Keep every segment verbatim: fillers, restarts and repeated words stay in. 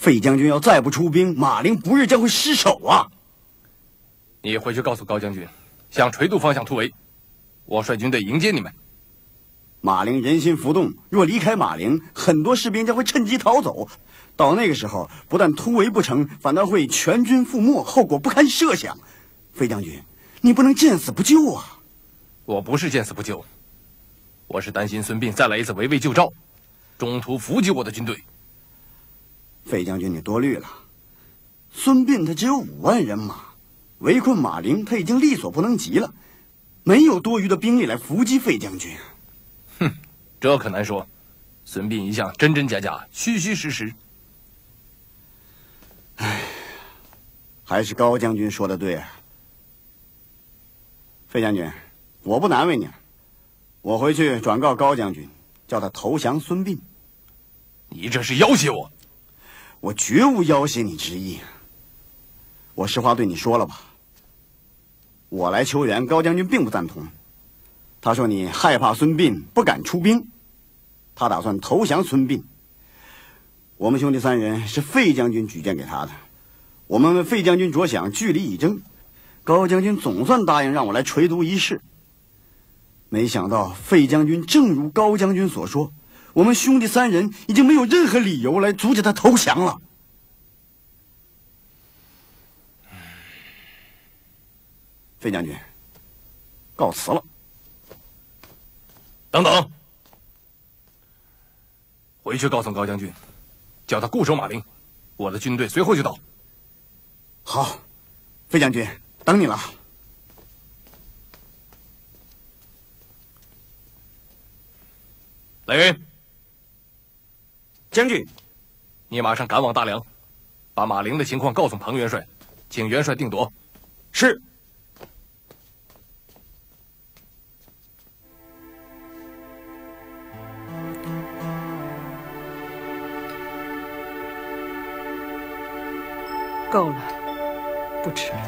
费将军要再不出兵，马陵不日将会失守啊！ 你回去告诉高将军，向垂渡方向突围，我率军队迎接你们。 马陵人心浮动，若离开马陵，很多士兵将会趁机逃走。到那个时候，不但突围不成，反倒会全军覆没，后果不堪设想。费将军，你不能见死不救啊！ 我不是见死不救，我是担心孙膑再来一次围魏救赵，中途伏击我的军队。 费将军，你多虑了。孙膑他只有五万人马，围困马陵他已经力所不能及了，没有多余的兵力来伏击费将军。 哼，这可难说。孙膑一向真真假假，虚虚实实。 唉，还是高将军说的对啊。费将军，我不难为你了，我回去转告高将军，叫他投降孙膑。 你这是要挟我！ 我绝无要挟你之意。我实话对你说了吧，我来求援，高将军并不赞同。他说你害怕孙膑，不敢出兵，他打算投降孙膑。我们兄弟三人是费将军举荐给他的，我们为费将军着想，据理以争。高将军总算答应让我来垂督一事。没想到费将军正如高将军所说，我们兄弟三人已经没有任何理由来阻止他投降了。费将军，告辞了。 等等，回去告诉高将军，叫他固守马陵，我的军队随后就到。 好，费将军，等你了。 来人， 将军， 你马上赶往大梁，把马陵的情况告诉庞元帅，请元帅定夺。 是。 够了，不吃了。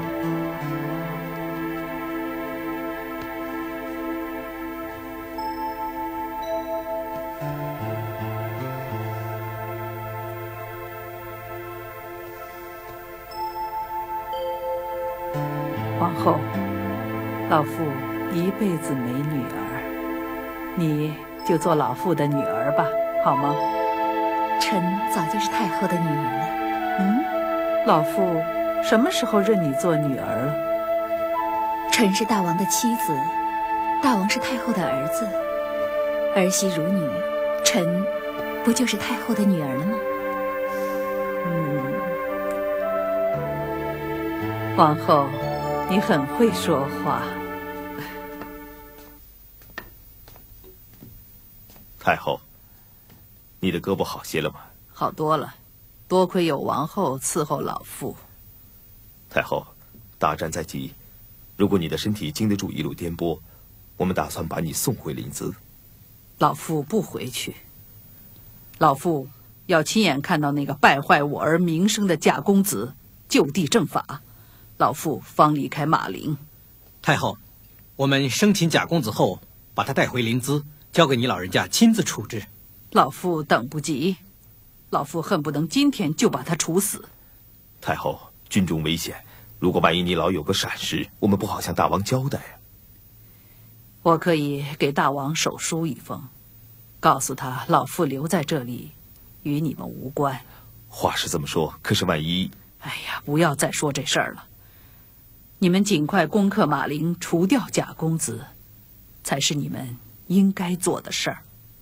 皇后，老父一辈子没女儿，你就做老父的女儿吧，好吗？ 臣早就是太后的女儿了。 嗯。老父什么时候认你做女儿了？ 臣是大王的妻子，大王是太后的儿子，儿媳如女，臣不就是太后的女儿了吗？ 嗯，皇后，你很会说话。 太后，你的胳膊好些了吗？ 好多了。多亏有王后伺候老父。 太后，大战在即，如果你的身体经得住一路颠簸，我们打算把你送回临淄。 老父不回去，老父要亲眼看到那个败坏我儿名声的假公子就地正法，老父方离开马陵。 太后，我们生擒假公子后，把他带回临淄，交给你老人家亲自处置。 老父等不及。老父恨不能今天就把他处死。 太后，军中危险，如果万一你老有个闪失，我们不好向大王交代啊。 我可以给大王手书一封，告诉他老父留在这里，与你们无关。 话是这么说，可是万一…… 哎呀，不要再说这事儿了。你们尽快攻克马陵，除掉假公子，才是你们应该做的事儿。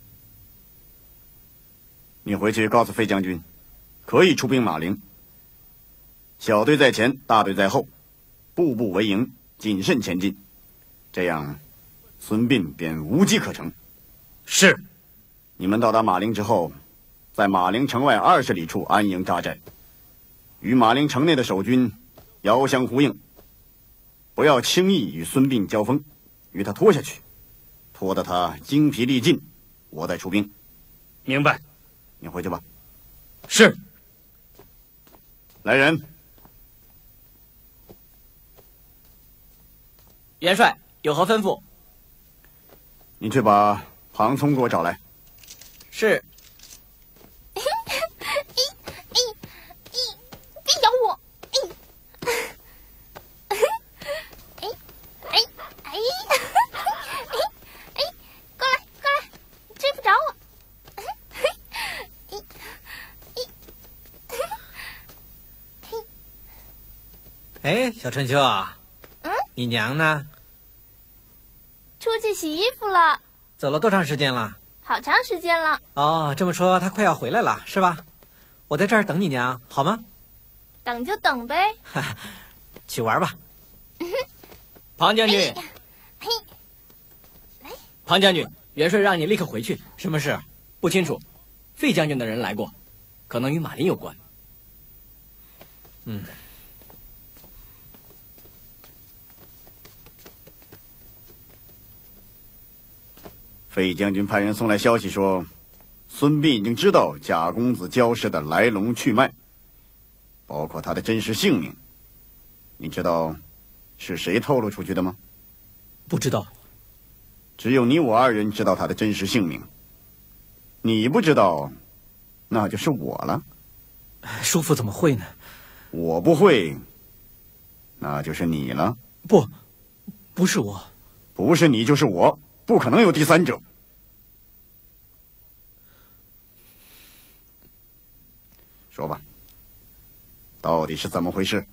你回去告诉费将军，可以出兵马陵。小队在前，大队在后，步步为营，谨慎前进。这样，孙膑便无机可乘。 是。 你们到达马陵之后，在马陵城外二十里处安营扎寨，与马陵城内的守军遥相呼应，不要轻易与孙膑交锋，与他拖下去，拖得他精疲力尽，我再出兵。 明白。 你回去吧。 是。 来人。 元帅有何吩咐？ 你去把庞聪给我找来。 是。 哎小春秋啊， 嗯， 你娘呢？ 出去洗衣服了。 走了多长时间了？ 好长时间了。 哦，这么说她快要回来了，是吧？我在这儿等你娘，好吗？ 等就等呗。 去玩吧。 庞将军，庞将军，元帅让你立刻回去。 什么事？ 不清楚。费将军的人来过，可能与马林有关。 嗯。 费将军派人送来消息说，孙膑已经知道贾公子焦氏的来龙去脉，包括他的真实姓名。你知道是谁透露出去的吗？ 不知道。 只有你我二人知道他的真实姓名。你不知道，那就是我了。 叔父怎么会呢？ 我不会，那就是你了。 不，不是我。 不是你就是我，不可能有第三者。说吧，到底是怎么回事？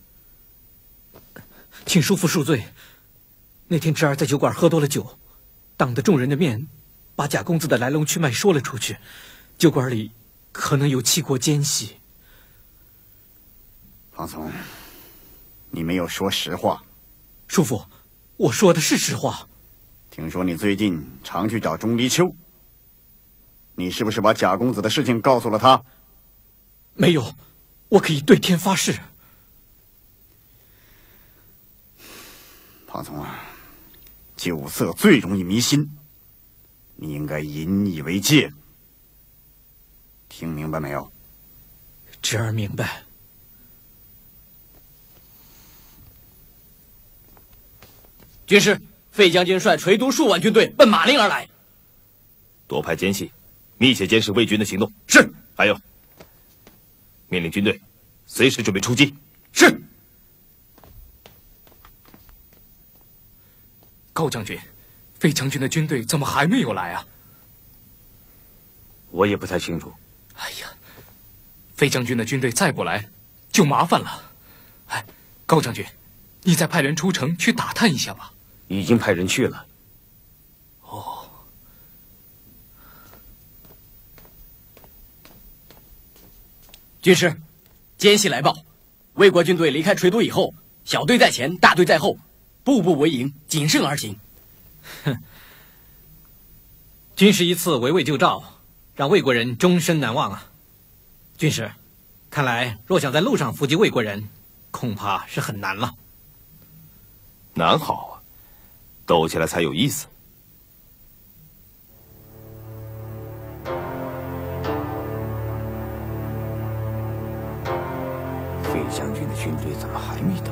请叔父恕罪。那天侄儿在酒馆喝多了酒，当着众人的面，把贾公子的来龙去脉说了出去。酒馆里可能有七国奸细。 庞松，你没有说实话。 叔父，我说的是实话。 听说你最近常去找钟离秋，你是不是把贾公子的事情告诉了他？ 没有，我可以对天发誓。 庞松啊，酒色最容易迷心，你应该引以为戒。听明白没有？ 侄儿明白。 军师，费将军率垂督数万军队奔马陵而来， 多派奸细，密切监视魏军的行动。 是。 还有，命令军队随时准备出击。 是。 高将军，费将军的军队怎么还没有来啊？ 我也不太清楚。 哎呀，费将军的军队再不来，就麻烦了。哎，高将军，你再派人出城去打探一下吧。 已经派人去了。 哦。 军师，奸细来报，魏国军队离开垂都以后，小队在前，大队在后，步步为营，谨慎而行。 哼，军师一次围魏救赵，让魏国人终身难忘啊！军师，看来若想在路上伏击魏国人，恐怕是很难了。 难好啊，斗起来才有意思。 费将军的军队怎么还没到？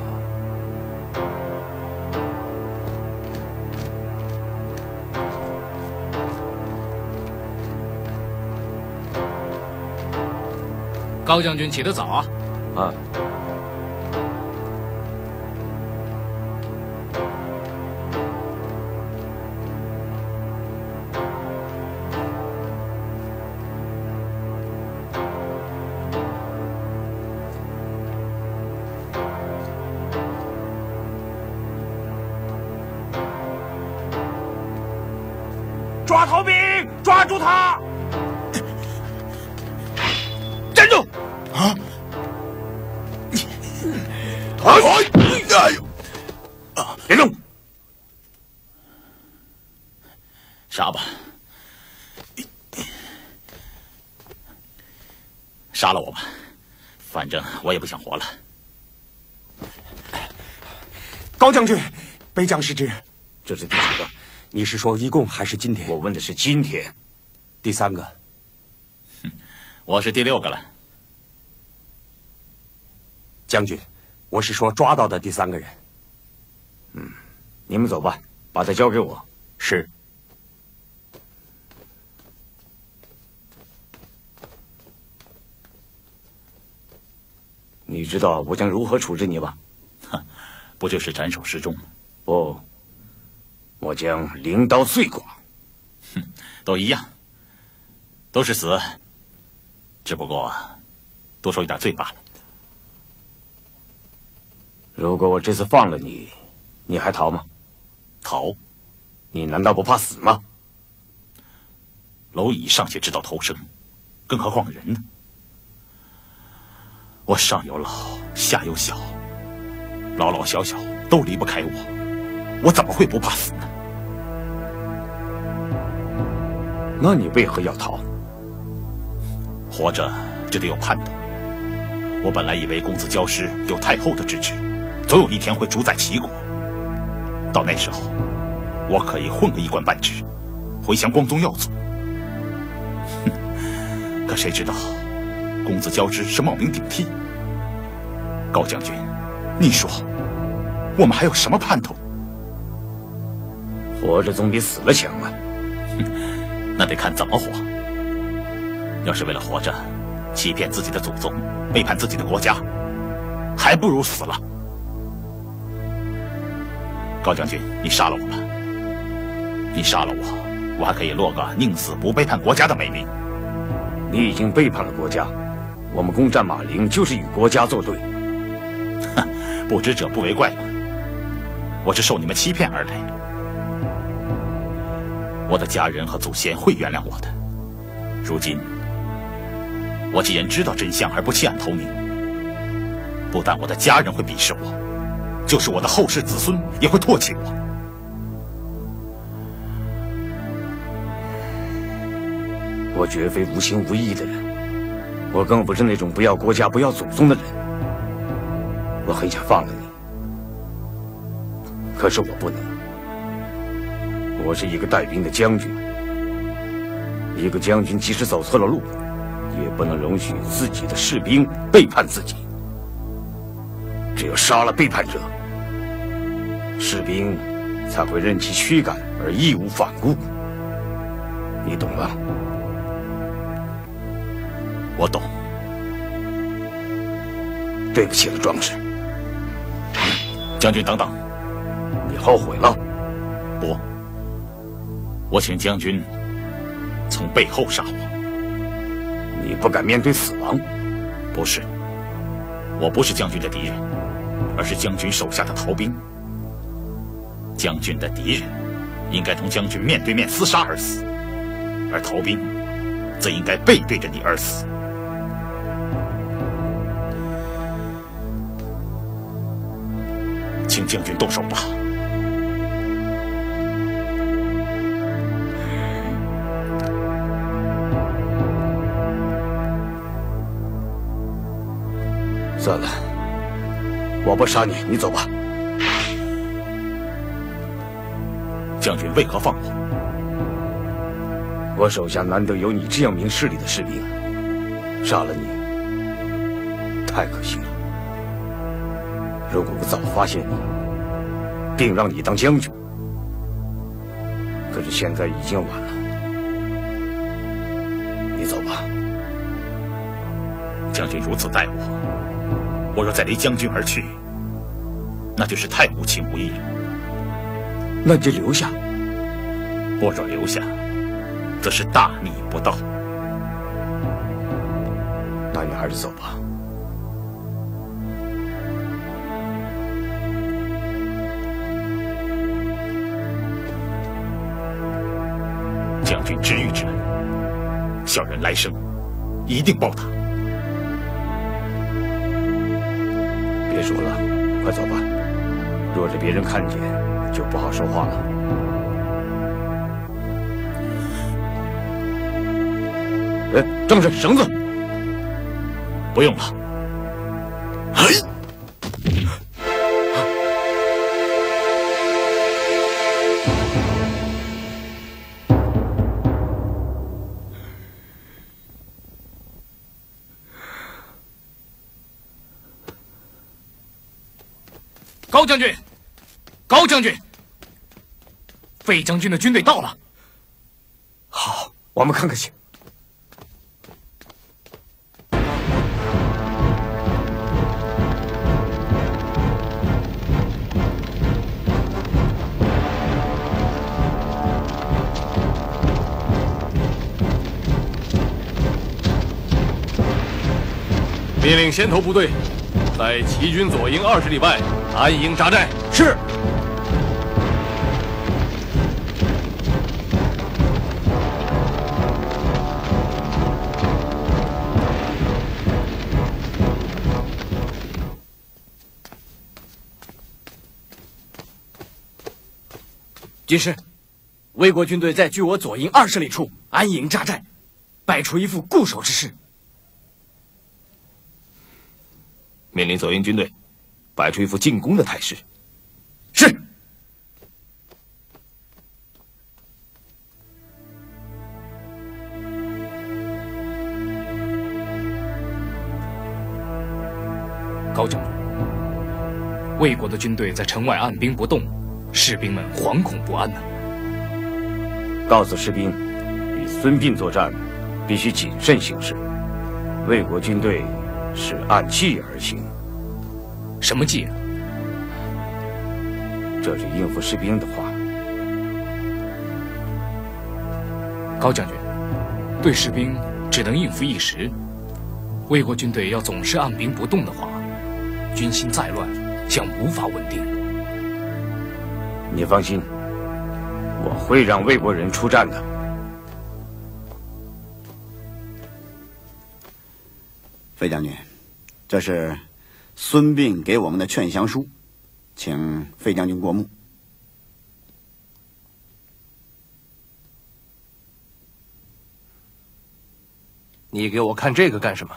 高将军起得早啊！ 啊。 抓逃兵！抓住他！站住！啊！逃！哎呦！别动！ 杀吧！杀了我吧，反正我也不想活了。 高将军，卑将失职。 这是第几个？你是说一共还是今天？我问的是今天。第三个。 我是第六个了。 将军，我是说抓到的第三个人。 嗯，你们走吧，把他交给我。 是。 你知道我将如何处置你吧？ 哼，不就是斩首示众吗？ 不，我将凌刀碎剐。 哼，都一样，都是死，只不过多受一点罪罢了。 如果我这次放了你，你还逃吗？ 逃？ 你难道不怕死吗？ 蝼蚁尚且知道投生，更何况人呢？我上有老，下有小，老老小小都离不开我，我怎么会不怕死呢？ 那你为何要逃？ 活着就得有盼头。我本来以为公子交师有太后的支持，总有一天会主宰齐国。到那时候，我可以混个一官半职，回降光宗耀祖。哼！可谁知道，公子交师是冒名顶替。高将军，你说，我们还有什么盼头？ 活着总比死了强啊！ 哼，那得看怎么活。要是为了活着，欺骗自己的祖宗，背叛自己的国家，还不如死了。高将军，你杀了我吧！你杀了我，我还可以落个宁死不背叛国家的美名。 你已经背叛了国家，我们攻占马陵就是与国家作对。 哼，不知者不为怪嘛。我是受你们欺骗而来，我的家人和祖先会原谅我的。如今，我既然知道真相而不弃暗投明，不但我的家人会鄙视我，就是我的后世子孙也会唾弃我。 我绝非无情无义的人，我更不是那种不要国家不要祖宗的人。我很想放了你，可是我不能。我是一个带兵的将军，一个将军即使走错了路，也不能容许自己的士兵背叛自己。只有杀了背叛者，士兵才会任其驱赶而义无反顾。你懂吗？ 我懂。 对不起了，壮士。 将军等等， 你后悔了？ 不，我请将军从背后杀我。 你不敢面对死亡？ 不是，我不是将军的敌人，而是将军手下的逃兵。将军的敌人应该同将军面对面厮杀而死，而逃兵则应该背对着你而死。请将军动手吧。 算了，我不杀你，你走吧。 将军为何放我？ 我手下难得有你这样明事理的士兵，杀了你太可惜了。如果我早发现你，定让你当将军。可是现在已经晚了，你走吧。 将军如此待我，我若再离将军而去，那就是太无情无义了。 那你就留下。 我若留下，则是大逆不道。 那你还是走吧。 将军知遇之恩，小人来生一定报答。 别说了，快走吧。若是别人看见，就不好说话了。哎，正是绳子， 不用了。 哎。 高将军，高将军，费将军的军队到了。 好，我们看看去。 命令先头部队在齐军左营二十里外安营扎寨。 是。 军师，魏国军队在距我左营二十里处安营扎寨，摆出一副固守之势。 命令左营军队摆出一副进攻的态势。 是。 高将军，魏国的军队在城外按兵不动。士兵们惶恐不安呢、 啊。告诉士兵，与孙膑作战，必须谨慎行事。魏国军队是按计而行。 什么计啊？ 这是应付士兵的话。 高将军，对士兵只能应付一时。魏国军队要总是按兵不动的话，军心再乱，将无法稳定。 你放心，我会让魏国人出战的。 费将军，这是孙膑给我们的劝降书，请费将军过目。 你给我看这个干什么？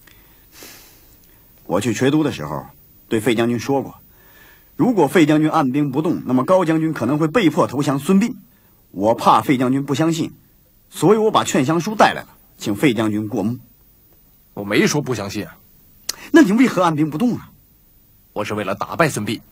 我去垂都的时候，对费将军说过。如果费将军按兵不动，那么高将军可能会被迫投降孙膑。我怕费将军不相信，所以我把劝降书带来了，请费将军过目。 我没说不相信啊。 那你为何按兵不动啊？ 我是为了打败孙膑。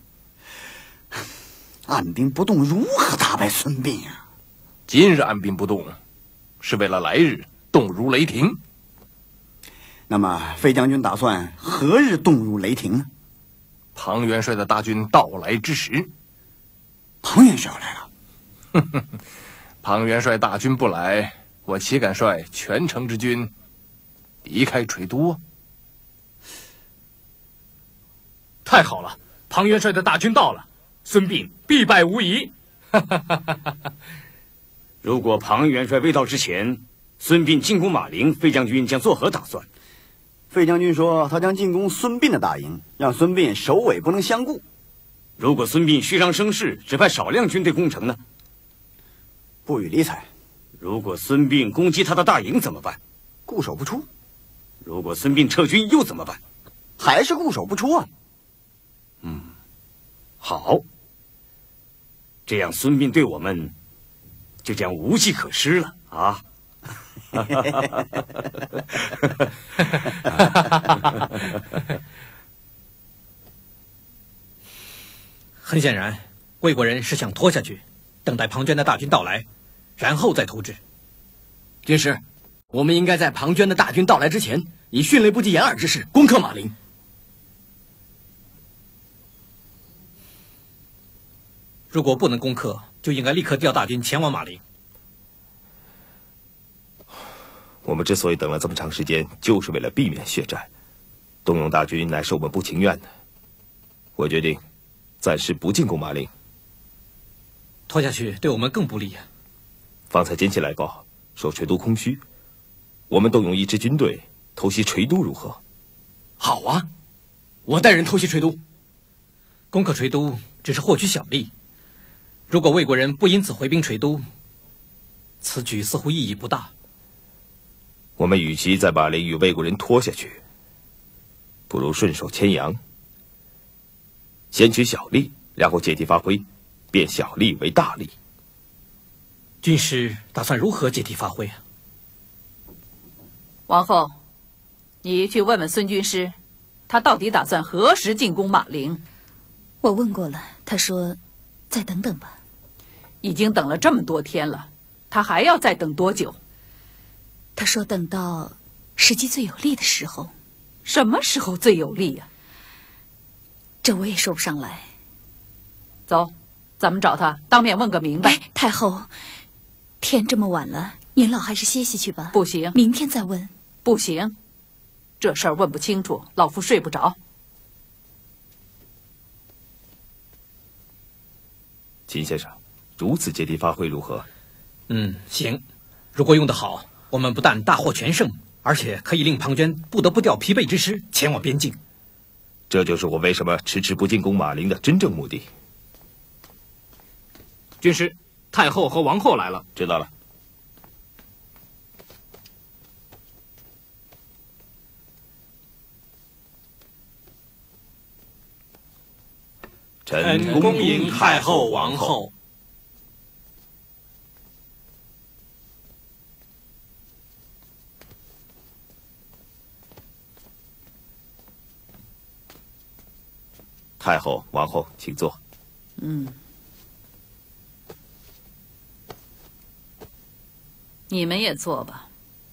按兵不动如何打败孙膑啊？ 今日按兵不动，是为了来日动如雷霆。 那么费将军打算何日动如雷霆呢？ 庞元帅的大军到来之时。 庞元帅要来了。 庞元帅大军不来，我岂敢率全城之军离开垂都？ 太好了，庞元帅的大军到了，孙膑必败无疑。 如果庞元帅未到之前，孙膑进攻马陵，费将军将作何打算？ 费将军说，他将进攻孙膑的大营，让孙膑首尾不能相顾。 如果孙膑虚张声势，只派少量军队攻城呢？ 不予理睬。 如果孙膑攻击他的大营怎么办？ 固守不出。 如果孙膑撤军又怎么办？ 还是固守不出啊。 嗯，好。这样孙膑对我们就将无计可施了啊！ 很显然，魏国人是想拖下去，等待庞涓的大军到来，然后再图之。 军师，我们应该在庞涓的大军到来之前，以迅雷不及掩耳之势攻克马陵。 如果不能攻克，就应该立刻调大军前往马陵。 我们之所以等了这么长时间，就是为了避免血战。动用大军乃是我们不情愿的。我决定暂时不进攻马陵。 拖下去对我们更不利啊！ 方才奸细来报说垂都空虚，我们动用一支军队偷袭垂都如何？ 好啊，我带人偷袭垂都。 攻克垂都只是获取小利，如果魏国人不因此回兵垂都，此举似乎意义不大。 我们与其再把陵与魏国人拖下去，不如顺手牵羊，先取小利，然后借题发挥，变小利为大利。 军师打算如何借题发挥啊？ 王后，你去问问孙军师，他到底打算何时进攻马陵？ 我问过了，他说再等等吧。 已经等了这么多天了，他还要再等多久？ 他说等到时机最有利的时候。 什么时候最有利呀、啊？ 这我也说不上来。 走，咱们找他当面问个明白。 哎，太后，天这么晚了，您老还是歇息去吧。 不行， 明天再问。 不行，这事儿问不清楚，老夫睡不着。 秦先生，如此借题发挥如何？ 嗯，行。如果用得好，我们不但大获全胜，而且可以令庞涓不得不调疲惫之师前往边境。 这就是我为什么迟迟不进攻马陵的真正目的。 军师，太后和王后来了。 知道了。臣恭迎太后、王后。太后、王后，请坐。 嗯，你们也坐吧。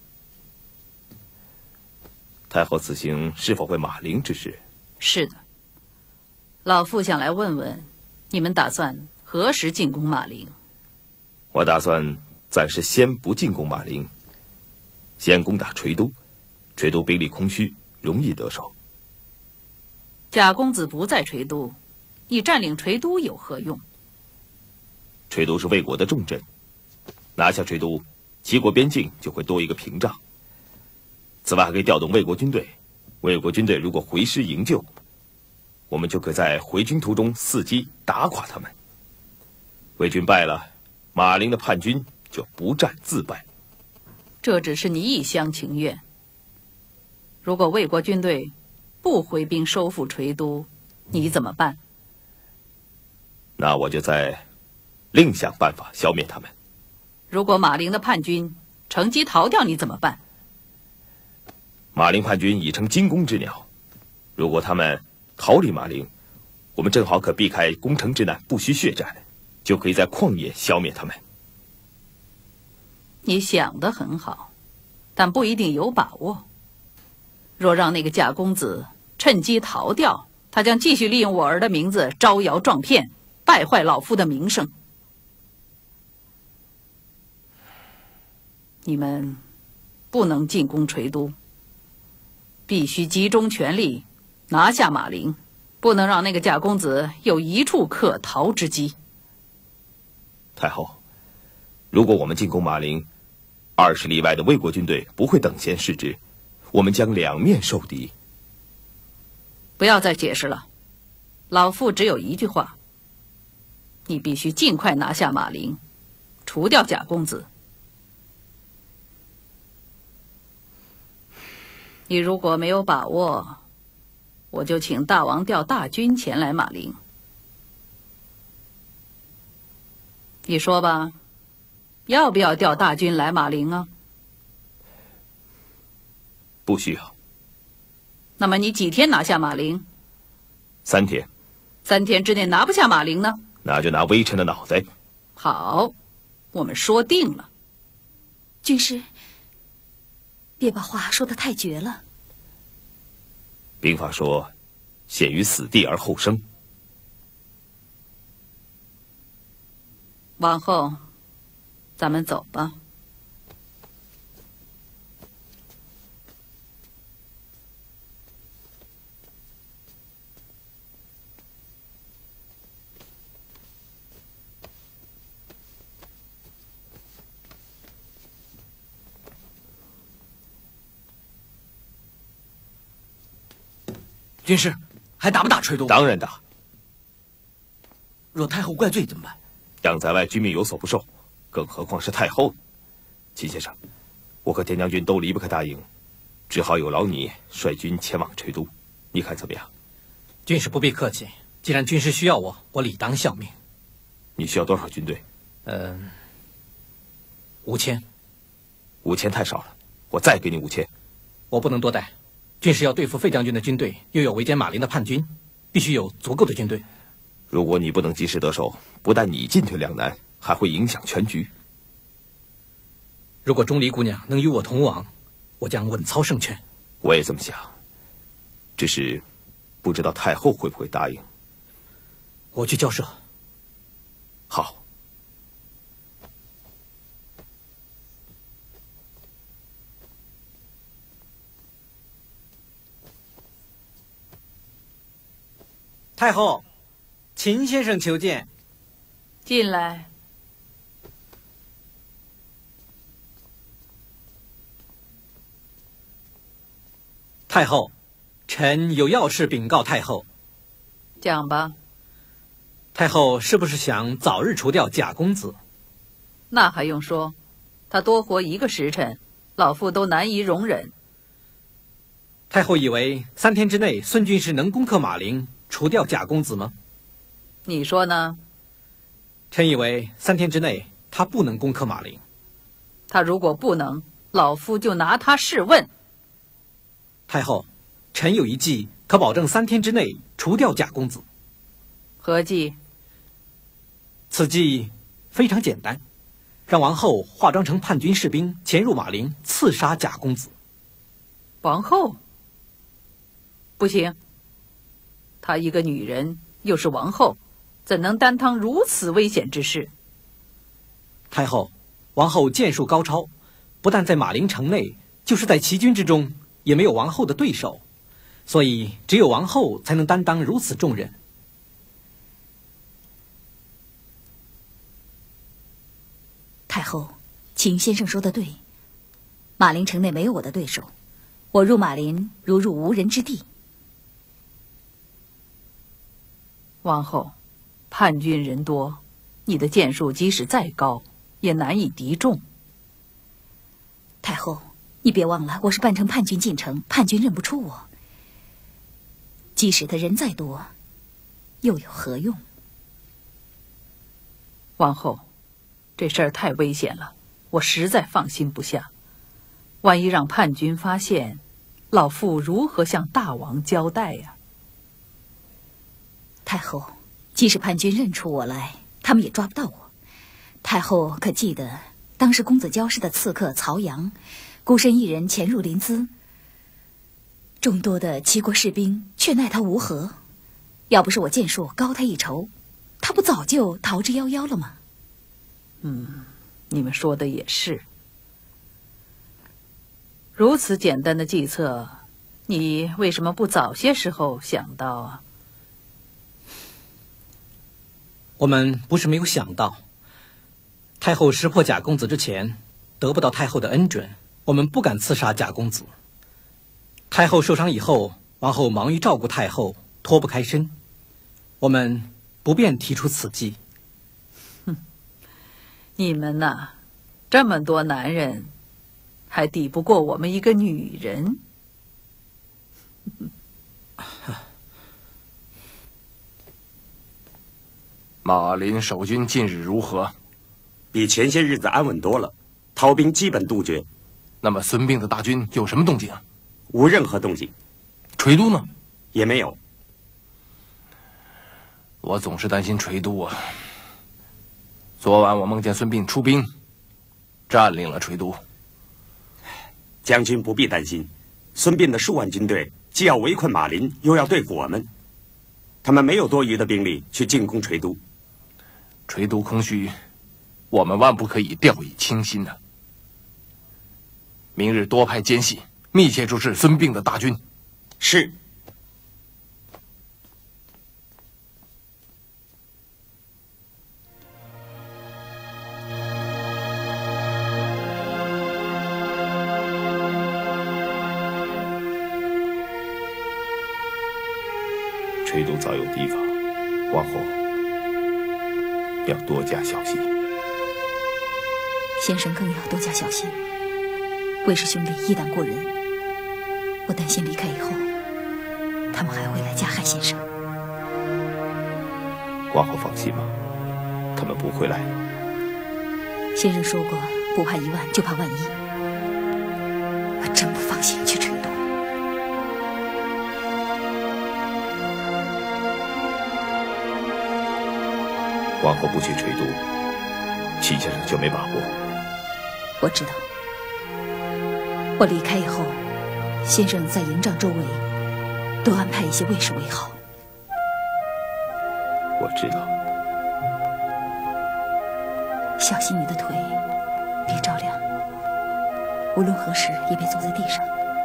太后此行是否会马陵之事？ 是的。老父想来问问，你们打算何时进攻马陵？ 我打算暂时先不进攻马陵，先攻打垂都。垂都兵力空虚，容易得手。 贾公子不在垂都，你占领垂都有何用？ 垂都是魏国的重镇，拿下垂都，齐国边境就会多一个屏障。此外，还可以调动魏国军队。魏国军队如果回师营救，我们就可在回军途中伺机打垮他们。魏军败了，马陵的叛军就不战自败。 这只是你一厢情愿。如果魏国军队不回兵收复垂都，你怎么办？ 那我就再另想办法消灭他们。 如果马陵的叛军乘机逃掉，你怎么办？ 马陵叛军已成惊弓之鸟，如果他们逃离马陵，我们正好可避开攻城之难，不需血战，就可以在旷野消灭他们。 你想得很好，但不一定有把握。若让那个贾公子趁机逃掉，他将继续利用我儿的名字招摇撞骗，败坏老夫的名声。你们不能进攻垂都，必须集中全力拿下马陵，不能让那个贾公子有一处可逃之机。 太后，如果我们进攻马陵，二十里外的魏国军队不会等闲视之，我们将两面受敌。 不要再解释了，老妇只有一句话：你必须尽快拿下马陵，除掉贾公子。你如果没有把握，我就请大王调大军前来马陵。你说吧，要不要调大军来马陵啊？ 不需要。 那么你几天拿下马陵？ 三天。 三天之内拿不下马陵呢？ 那就拿微臣的脑袋。 好，我们说定了。 军师，别把话说得太绝了。 兵法说，陷于死地而后生。 王后，咱们走吧。 军师，还打不打垂都？ 当然打。 若太后怪罪怎么办？ 让在外居民有所不受，更何况是太后。秦先生，我和田将军都离不开大营，只好有劳你率军前往垂都，你看怎么样？ 军师不必客气，既然军师需要我，我理当效命。 你需要多少军队？ 嗯、呃，五千。 五千太少了，我再给你五千。 我不能多带。军师要对付费将军的军队，又有围歼马陵的叛军，必须有足够的军队。 如果你不能及时得手，不但你进退两难，还会影响全局。 如果钟离姑娘能与我同往，我将稳操胜券。 我也这么想，只是不知道太后会不会答应。 我去交涉。 好。 太后，秦先生求见。 进来。 太后，臣有要事禀告太后。 讲吧。 太后是不是想早日除掉贾公子？ 那还用说，他多活一个时辰，老夫都难以容忍。 太后以为三天之内孙军师能攻克马陵，除掉贾公子吗？ 你说呢？ 臣以为三天之内他不能攻克马陵。 他如果不能，老夫就拿他试问。 太后，臣有一计，可保证三天之内除掉贾公子。 何计？ 此计非常简单，让王后化妆成叛军士兵，潜入马陵，刺杀贾公子。 王后？不行，她一个女人，又是王后，怎能担当如此危险之事？ 太后，王后剑术高超，不但在马陵城内，就是在齐军之中也没有王后的对手，所以只有王后才能担当如此重任。 太后，秦先生说的对，马陵城内没有我的对手，我入马陵如入无人之地。 王后，叛军人多，你的剑术即使再高，也难以敌众。 太后，你别忘了，我是扮成叛军进城，叛军认不出我。即使他人再多，又有何用？ 王后，这事儿太危险了，我实在放心不下。万一让叛军发现，老妇如何向大王交代呀？ 太后，即使叛军认出我来，他们也抓不到我。太后可记得，当时公子交氏的刺客曹阳，孤身一人潜入临淄，众多的齐国士兵却奈他无何。要不是我剑术高他一筹，他不早就逃之夭夭了吗？ 嗯，你们说的也是。如此简单的计策，你为什么不早些时候想到啊？ 我们不是没有想到，太后识破贾公子之前，得不到太后的恩准，我们不敢刺杀贾公子。太后受伤以后，王后忙于照顾太后，脱不开身，我们不便提出此计。 哼，你们呐，这么多男人，还抵不过我们一个女人。 马陵守军近日如何？ 比前些日子安稳多了，逃兵基本杜绝。 那么孙膑的大军有什么动静啊？ 无任何动静。 垂都呢？ 也没有。 我总是担心垂都啊。昨晚我梦见孙膑出兵，占领了垂都。 将军不必担心，孙膑的数万军队既要围困马陵，又要对付我们，他们没有多余的兵力去进攻垂都。 垂都空虚，我们万不可以掉以轻心的。明日多派奸细密切注视孙膑的大军。 是。 垂都早有提防，王后要多加小心。 先生更要多加小心。魏氏兄弟义胆过人，我担心离开以后，他们还会来加害先生。 王后放心吧，他们不会来的。 先生说过，不怕一万，就怕万一。我真不放心去垂都。 王后不去垂都，齐先生就没把握。 我知道。我离开以后，先生在营帐周围都安排一些卫士为好。 我知道。 小心你的腿，别着凉。无论何时也别走在地上。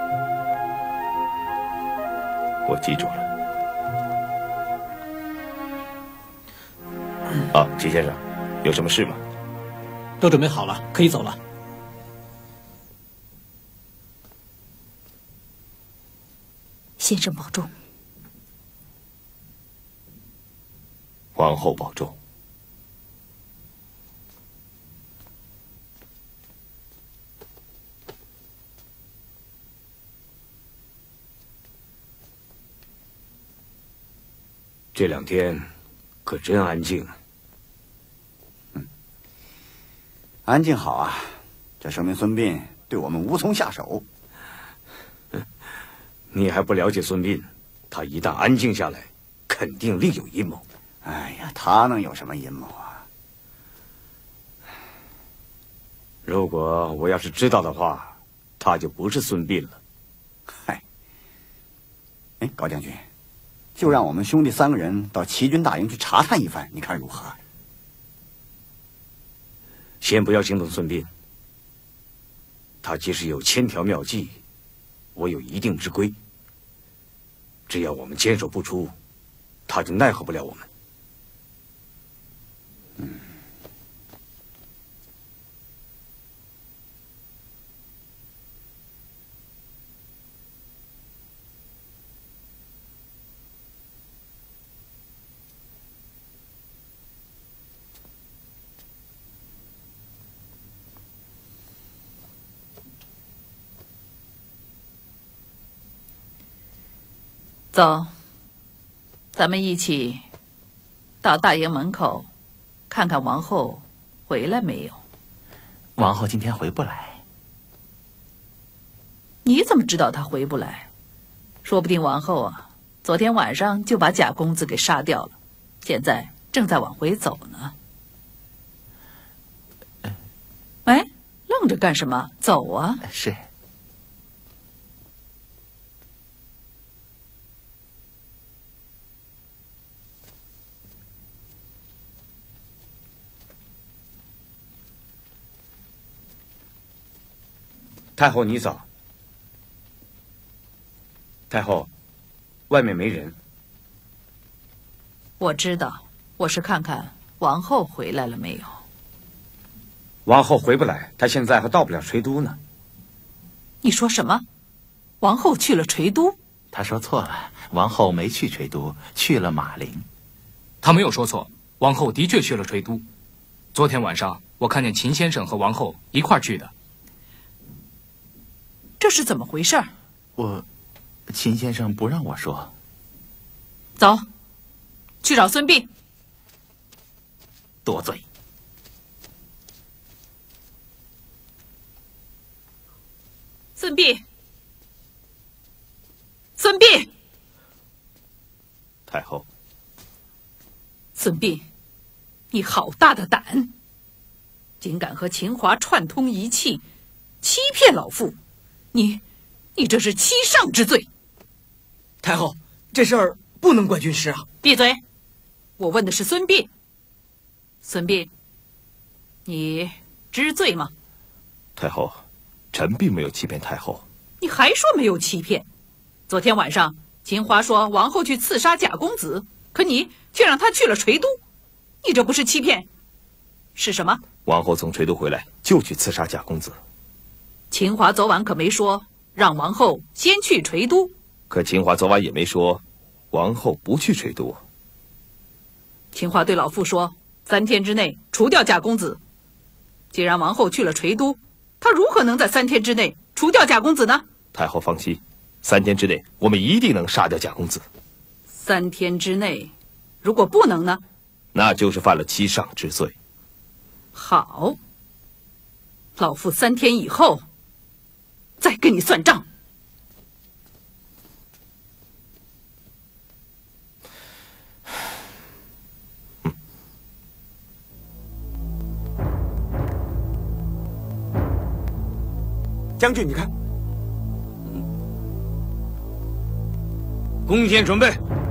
我记住了。啊，齐先生， 有什么事吗？ 都准备好了，可以走了。 先生保重。 皇后保重。 这两天可真安静。 嗯，安静好啊，这说明孙膑对我们无从下手。 你还不了解孙膑，他一旦安静下来，肯定另有阴谋。 哎呀，他能有什么阴谋啊？ 如果我要是知道的话，他就不是孙膑了。 嗨，哎，高将军，就让我们兄弟三个人到齐军大营去查探一番，你看如何？ 先不要惊动孙膑，他即使有千条妙计，我有一定之规。只要我们坚守不出，他就奈何不了我们。 嗯。 走，咱们一起到大营门口看看王后回来没有。 王后今天回不来。 你怎么知道她回不来？说不定王后啊，昨天晚上就把贾公子给杀掉了，现在正在往回走呢。哎，愣着干什么？走啊！ 是。 太后你早。太后，外面没人。 我知道，我是看看王后回来了没有。 王后回不来，她现在还到不了垂都呢。 你说什么？王后去了垂都？ 他说错了，王后没去垂都，去了马陵。 他没有说错，王后的确去了垂都。昨天晚上我看见秦先生和王后一块儿去的。 这是怎么回事？ 我，秦先生不让我说。 走，去找孙膑。 多嘴。 孙膑，孙膑。 太后。 孙膑，你好大的胆，竟敢和秦华串通一气，欺骗老妇！你，你这是欺上之罪。 太后，这事儿不能怪军师啊！ 闭嘴！我问的是孙膑。孙膑，你知罪吗？ 太后，臣并没有欺骗太后。 你还说没有欺骗？昨天晚上，秦华说王后去刺杀贾公子，可你却让他去了垂都，你这不是欺骗，是什么？ 王后从垂都回来就去刺杀贾公子。 秦华昨晚可没说让王后先去垂都， 可秦华昨晚也没说王后不去垂都。 秦华对老妇说，三天之内除掉贾公子。既然王后去了垂都，他如何能在三天之内除掉贾公子呢？ 太后放心，三天之内我们一定能杀掉贾公子。 三天之内，如果不能呢？ 那就是犯了欺上之罪。 好，老妇三天以后再跟你算账。 将军，你看，弓箭准备。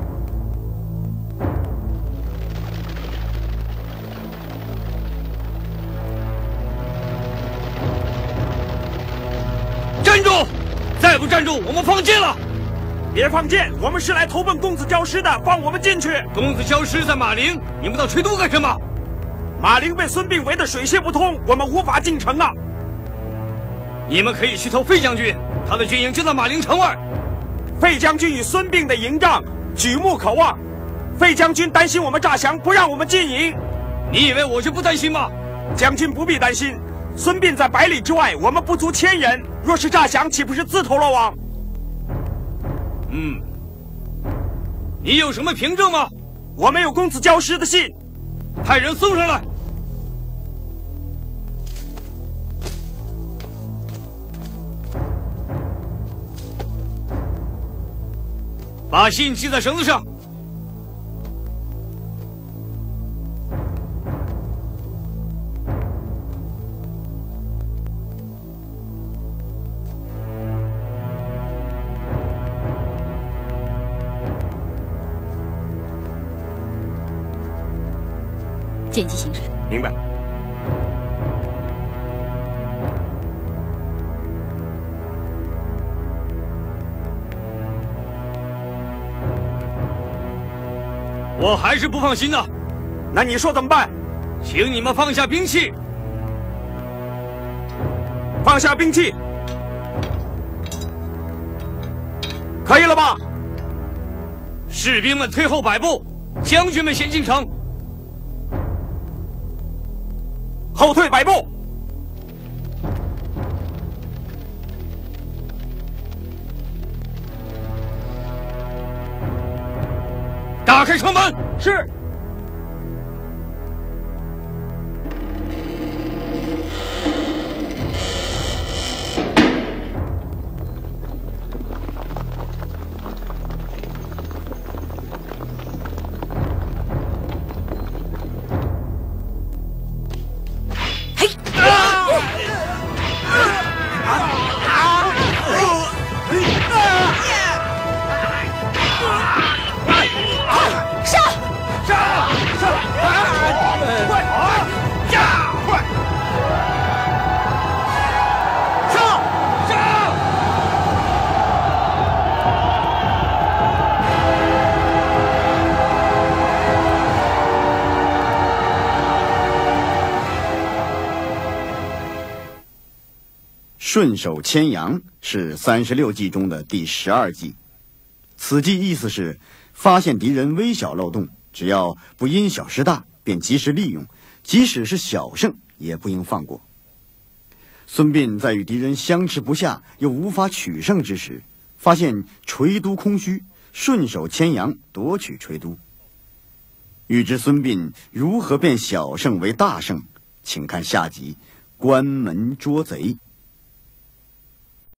站住！再不站住，我们放箭了！别放箭，我们是来投奔公子教师的，放我们进去。公子教师在马陵，你们到垂都干什么？ 马陵被孙膑围得水泄不通，我们无法进城啊！ 你们可以去投费将军，他的军营就在马陵城外。 费将军与孙膑的营帐举目可望，费将军担心我们诈降，不让我们进营。 你以为我就不担心吗？ 将军不必担心，孙膑在百里之外，我们不足千人，若是诈降，岂不是自投罗网？ 嗯，你有什么凭证吗？ 我们有公子交师的信， 派人送上来。把信系在绳子上。 见机行事。 明白。 我还是不放心呐。 那你说怎么办？ 请你们放下兵器。 放下兵器。可以了吧？ 士兵们退后百步，将军们先进城。 后退百步。 打开城门。 是。 顺手牵羊是三十六计中的第十二计，此计意思是发现敌人微小漏洞，只要不因小失大，便及时利用，即使是小胜也不应放过。孙膑在与敌人相持不下又无法取胜之时，发现垂都空虚，顺手牵羊夺取垂都。欲知孙膑如何变小胜为大胜，请看下集关门捉贼。